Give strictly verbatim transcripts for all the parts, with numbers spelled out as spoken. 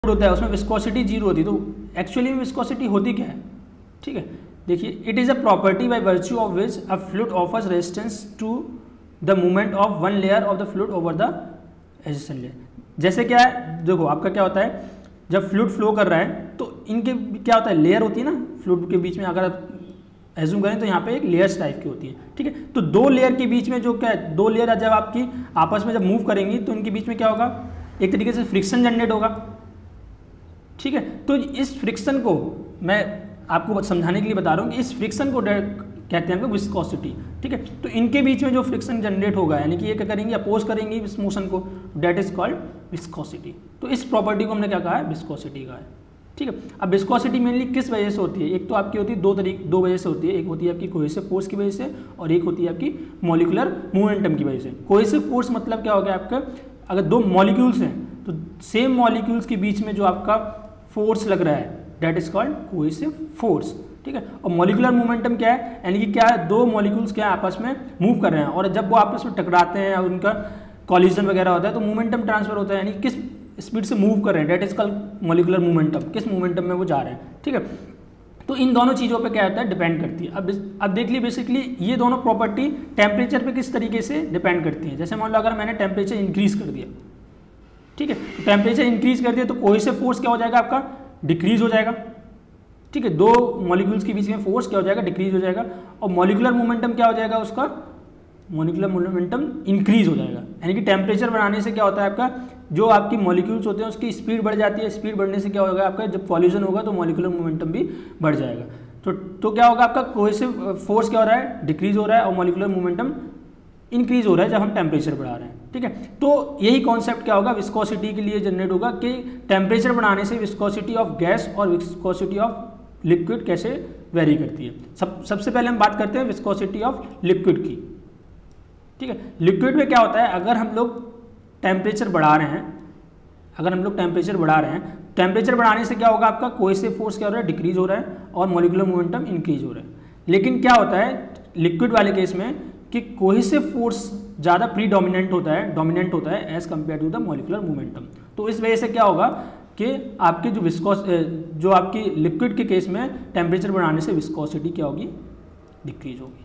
होता है उसमें विस्कोसिटी जीरो होती है, तो एक्चुअली में विस्कोसिटी होती क्या है, ठीक है। देखिए, it is a property by virtue of which a fluid offers resistance to the movement of one layer of the fluid over the adjacent layer. जैसे क्या है, देखो आपका क्या होता है, जब फ्लूइड फ्लो कर रहा है तो इनके क्या होता है, लेयर होती है ना फ्लूइड के बीच में, अगर आप एज्यूम करें तो यहाँ पे एक लेयर्स टाइप की होती है, ठीक है। तो दो लेयर के बीच में जो क्या है, दो लेयर जब आपकी आपस में जब मूव करेंगी तो इनके बीच में क्या होगा, एक तरीके से फ्रिक्शन जनरेट होगा, ठीक है। तो इस फ्रिक्शन को मैं आपको समझाने के लिए बता रहा हूँ कि इस फ्रिक्शन को कहते हैं विस्कोसिटी, ठीक है। तो इनके बीच में जो फ्रिक्शन जनरेट होगा, यानी कि ये क्या करेंगे, अपोज करेंगे इस मोशन को, डेट इज कॉल्ड विस्कोसिटी। तो इस प्रॉपर्टी को हमने क्या कहा है, विस्कोसिटी कहा है, ठीक है। अब विस्कोसिटी मेनली किस वजह से होती है, एक तो आपकी होती है दो तरीके दो वजह से होती है, एक होती है आपकी कोहेसिव फोर्स की वजह से और एक होती है आपकी मॉलिक्यूलर मोमेंटम की वजह से। कोहेसिव फोर्स मतलब क्या हो गया आपका, अगर दो मॉलिक्यूल्स हैं तो सेम मॉलिक्यूल्स के बीच में जो आपका फोर्स लग रहा है that is called cohesive force, ठीक है। और मॉलिक्यूलर मोमेंटम क्या है, यानी कि क्या है, दो मॉलिक्यूल्स क्या है आपस में मूव कर रहे हैं और जब वो आपस में टकराते हैं और उनका कॉलिजन वगैरह होता है तो मोमेंटम ट्रांसफर होता है, यानी किस स्पीड से मूव कर रहे हैं that is called molecular momentum, किस मोमेंटम में वो जा रहे हैं, ठीक है। तो इन दोनों चीज़ों पे क्या होता है, डिपेंड करती है। अब अब देख लीजिए बेसिकली ये दोनों प्रॉपर्टी टेम्परेचर पे किस तरीके से डिपेंड करती है। जैसे मान लो अगर मैंने टेम्परेचर इंक्रीज कर दिया, ठीक है, तो टेम्परेचर इंक्रीज कर दिया तो कोहेसिव फोर्स क्या हो जाएगा आपका, डिक्रीज हो जाएगा, ठीक है। दो मॉलिक्यूल्स के बीच में फोर्स क्या हो जाएगा, डिक्रीज हो जाएगा। और मॉलिक्यूलर मोमेंटम क्या हो जाएगा उसका, मॉलिक्यूलर मोमेंटम इंक्रीज हो जाएगा। यानी कि टेम्परेचर बढ़ाने से क्या होता है आपका, जो आपकी मॉलिक्यूल्स होते हैं उसकी स्पीड बढ़ जाती है, स्पीड बढ़ने से क्या होगा आपका, जब कॉलिजन होगा तो मॉलिक्यूलर मोमेंटम भी बढ़ जाएगा। तो तो क्या होगा आपका, कोहेसिव फोर्स क्या हो रहा है, डिक्रीज हो रहा है और मॉलिक्यूलर मोमेंटम इंक्रीज हो रहा है जब हम टेम्परेचर बढ़ा रहे हैं, ठीक है। तो यही कॉन्सेप्ट क्या होगा, विस्कोसिटी के लिए जनरेट होगा कि टेम्परेचर बढ़ाने से विस्कोसिटी ऑफ गैस और विस्कोसिटी ऑफ लिक्विड कैसे वेरी करती है। सब सबसे पहले हम बात करते हैं विस्कोसिटी ऑफ लिक्विड की, ठीक है। लिक्विड में क्या होता है, अगर हम लोग टेम्परेचर बढ़ा रहे हैं अगर हम लोग टेम्परेचर बढ़ा रहे हैं टेम्परेचर बढ़ाने से क्या होगा आपका, कोहेसिव फोर्स क्या हो रहा है, डिक्रीज हो रहा है और मॉलिक्यूलर मोमेंटम इंक्रीज हो रहा है। लेकिन क्या होता है लिक्विड वाले केस में कि कोहेसिव फोर्स ज़्यादा प्री डोमिनेंट होता है डोमिनेंट होता है as compared to the molecular momentum. तो इस वजह से क्या होगा कि आपके जो विस्कोस जो आपकी लिक्विड के केस में टेम्परेचर बढ़ाने से विस्कोसिटी क्या होगी, डिक्रीज होगी,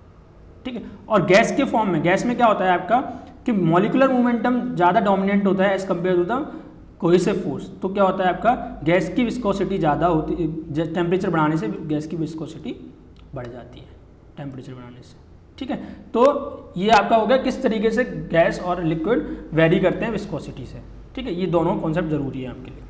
ठीक है। और गैस के फॉर्म में गैस में क्या होता है आपका कि मॉलिक्यूलर मोमेंटम ज़्यादा डोमिनेंट होता है as compared to the cohesive force. तो क्या होता है आपका, गैस की विस्कोसिटी ज़्यादा होती है, टेम्परेचर बढ़ाने से गैस की विस्कोसिटी बढ़ जाती है टेम्परेचर बढ़ाने से, ठीक है। तो ये आपका हो गया किस तरीके से गैस और लिक्विड वेरी करते हैं विस्कोसिटी से, ठीक है। ये दोनों कॉन्सेप्ट जरूरी है आपके लिए।